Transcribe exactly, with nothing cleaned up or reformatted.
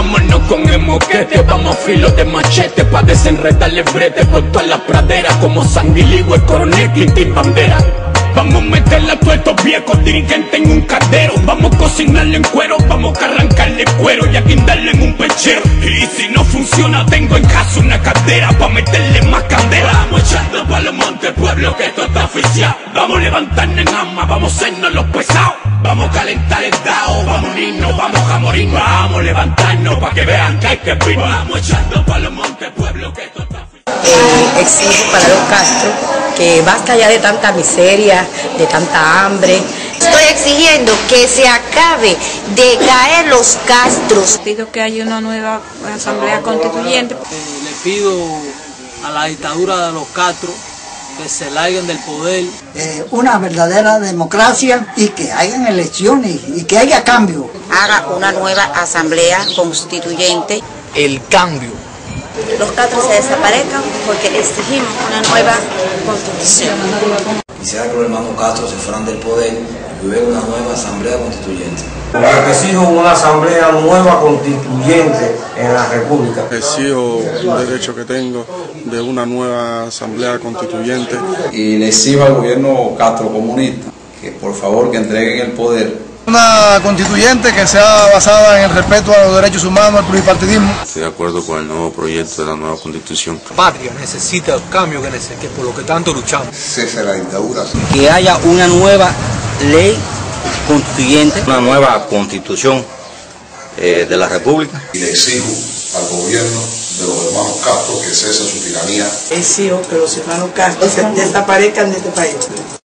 vámonos con el moquete, vamos a filo de machete pa' desenredarle brete por toda la pradera, como Sanguiligüe, el coronel Clinton Bandera. Vamos a meterle a todos estos viejos dirigentes en un caldero. Vamos a cocinarle en cuero, vamos a arrancarle cuero y a guindarle en un pechero. Y si no funciona, tengo en casa una caldera pa' meterle más candela. Vamos echando pa' los montes, pueblo, que esto está oficial. Vamos a levantarnos en armas, vamos a hacernos los pesados. Vamos a calentar el dao, vamos a unirnos, vamos a morir. Vamos a levantarnos pa' que vean que hay que vivir. Vamos echando pa' los montes, pueblo, que esto está oficial. Eh, exijo para los Castro que basta ya de tanta miseria, de tanta hambre. Estoy exigiendo que se acabe de caer los Castros. Pido que haya una nueva asamblea constituyente. Eh, le pido a la dictadura de los Castro que se larguen del poder. Eh, una verdadera democracia y que hayan elecciones y que haya cambio. Haga una nueva asamblea constituyente. El cambio. Los Castro se desaparezcan porque exigimos una nueva constitución. Quisiera que los hermanos Castro se fueran del poder y hubiera una nueva asamblea constituyente. Yo exijo una asamblea nueva constituyente en la República. Exijo un derecho que tengo de una nueva asamblea constituyente. Y le exijo al gobierno Castro comunista que por favor que entreguen el poder. Una constituyente que sea basada en el respeto a los derechos humanos, al pluripartidismo. Estoy de acuerdo con el nuevo proyecto de la nueva constitución. La patria necesita el cambio que, que por lo que tanto luchamos. Cese la dictadura. Que haya una nueva ley constituyente, una nueva constitución eh, de la República. Y le exijo al gobierno de los hermanos Castro que cese su tiranía. Exijo que los hermanos Castro se desaparezcan de este país.